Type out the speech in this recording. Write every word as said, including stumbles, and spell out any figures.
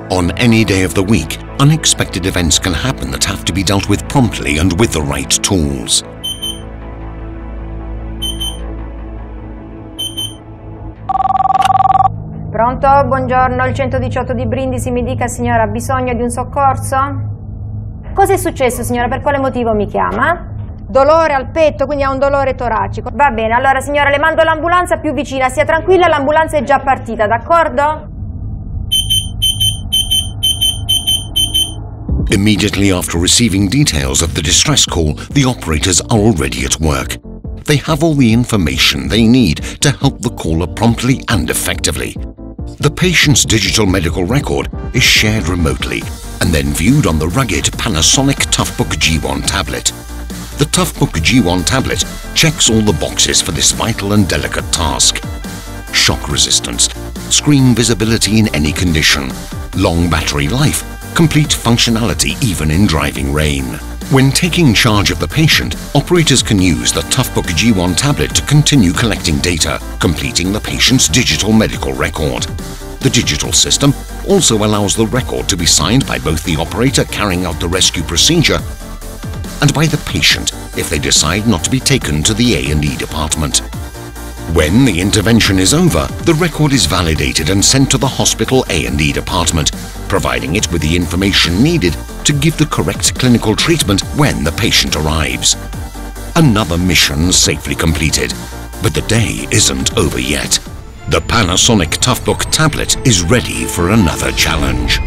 On any day of the week, unexpected events can happen that have to be dealt with promptly and with the right tools. Pronto? Buongiorno, il centodiciotto di Brindisi, mi dica signora, ha bisogno di un soccorso? Cosa è successo signora? Per quale motivo mi chiama? Dolore al petto, quindi ha un dolore toracico. Va bene, allora signora le mando l'ambulanza più vicina, stia tranquilla, l'ambulanza è già partita, d'accordo? Immediately after receiving details of the distress call, the operators are already at work. They have all the information they need to help the caller promptly and effectively. The patient's digital medical record is shared remotely and then viewed on the rugged Panasonic Toughbook G one tablet. The Toughbook G one tablet checks all the boxes for this vital and delicate task. Shock resistance, screen visibility in any condition, long battery life, complete functionality even in driving rain. When taking charge of the patient, operators can use the Toughbook G one tablet to continue collecting data, completing the patient's digital medical record. The digital system also allows the record to be signed by both the operator carrying out the rescue procedure and by the patient if they decide not to be taken to the A and E department. When the intervention is over, the record is validated and sent to the hospital A and E department, providing it with the information needed to give the correct clinical treatment when the patient arrives. Another mission safely completed, but the day isn't over yet. The Panasonic Toughbook tablet is ready for another challenge.